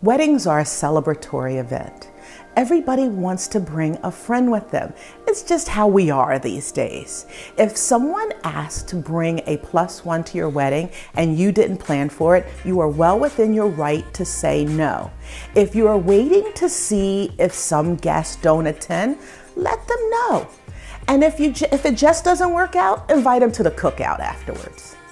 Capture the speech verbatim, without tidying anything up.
Weddings are a celebratory event. Everybody wants to bring a friend with them. It's just how we are these days. If someone asked to bring a plus one to your wedding and you didn't plan for it, you are well within your right to say no. If you are waiting to see if some guests don't attend, let them know. And if, you, if it just doesn't work out, invite them to the cookout afterwards.